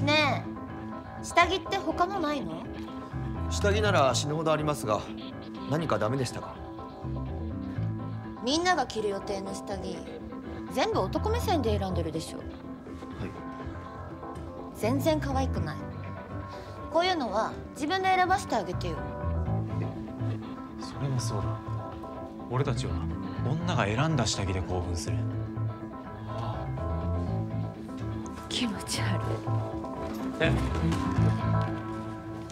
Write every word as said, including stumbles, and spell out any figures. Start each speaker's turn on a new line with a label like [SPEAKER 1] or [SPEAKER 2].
[SPEAKER 1] ねえ、下着って他のないの？
[SPEAKER 2] 下着なら死ぬほどありますが、何かダメでしたか？
[SPEAKER 1] みんなが着る予定の下着全部男目線で選んでるでしょ。
[SPEAKER 2] はい。
[SPEAKER 1] 全然可愛くない。こういうのは自分で選ばせてあげてよ。
[SPEAKER 3] それはそうだ。俺たちは女が選んだ下着で興奮する。
[SPEAKER 1] 気持ち悪い。
[SPEAKER 3] え